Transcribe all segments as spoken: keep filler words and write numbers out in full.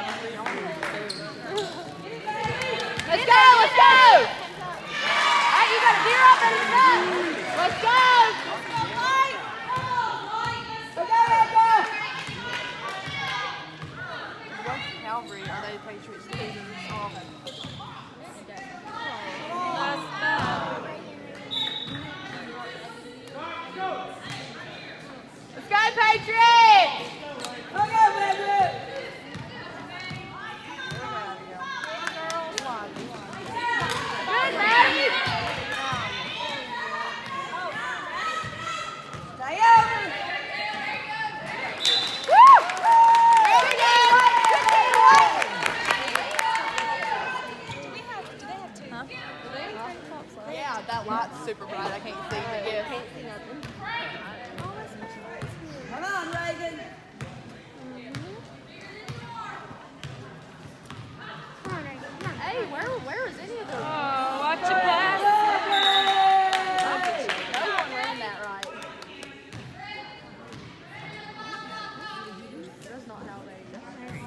Let's go, let's go! Alright, you got a deer up and it's up. Let's go! What's Calvary? Are they Patriots teams? Oh. That's bad. Let's go, Patriots! Come on, Patriots! Good, Maddie! Woo! There we go! Good team, White! Huh? Yeah, that light's super bright. I can't see, but yeah. Can't see nothing. Come on, Reagan! Hey, where, where is any of those? Oh, watch it pass. No one ran that right. That's not how they do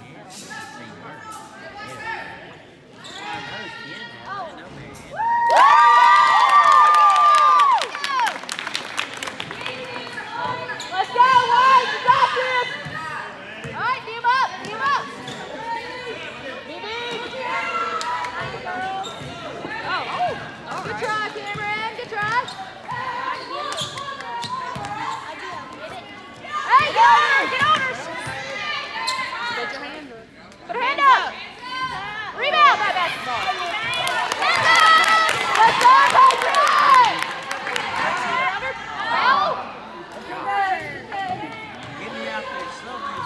Let's go, White! You got this! All right, team up, team up! Good try, Cameron. Good try. Hey, get on her! Get on her! Put your hand up. Put her hand up. Rebound by basketball. Let's go, Patriots! Ow! Get me out there slow, man.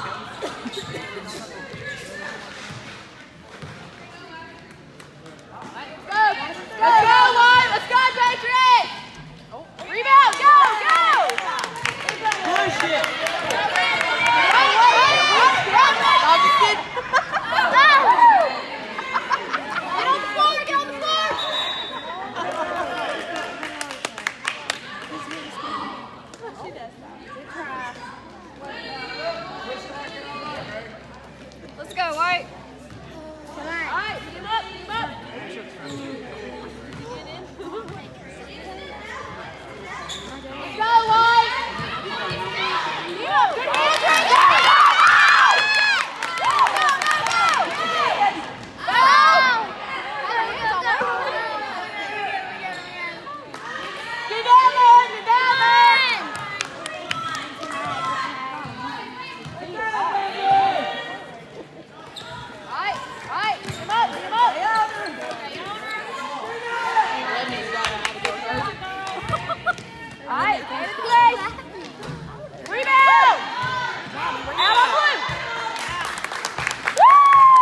Let's go, White! Let's go, Patriots! Oh, rebound! Go, go! Push it! Oh, wait, wait, wait! I'll just get... Get on the floor! Get on the floor! She does that. Good try. Let's go, White! All right, team up, team up! Go, White! Team up, good hands right there! Go, go, go, go! Go! Get down there, get down there! All right, all right, team up, team up! All right, get in place. Rebound! Out on blue! Woo!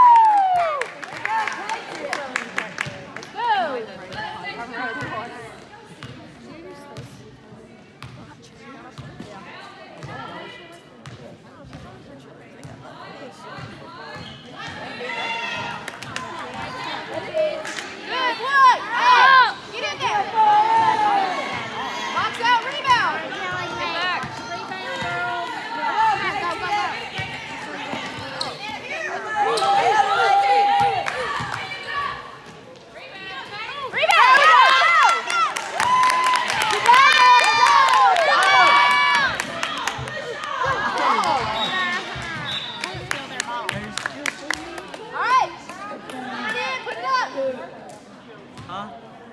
Good look! Hey, get in there! Box out, rebound! Huh?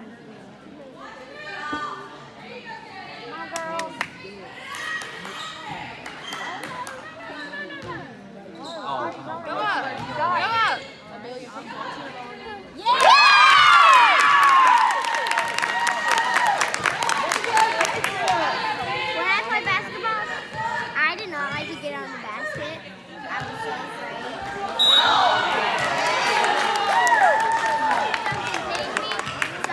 Go up! Go up! Yeah! When I played basketball, I did not like to get on the basket. I was so afraid. Something hit me, so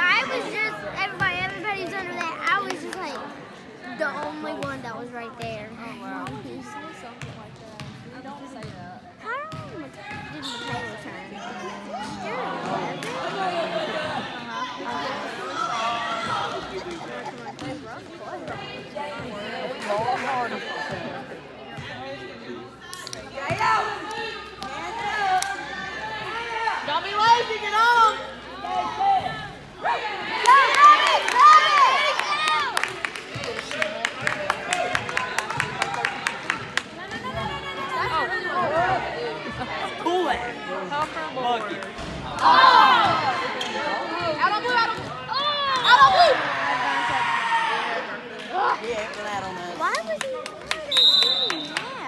Yeah, flat on us. Why was he doing that?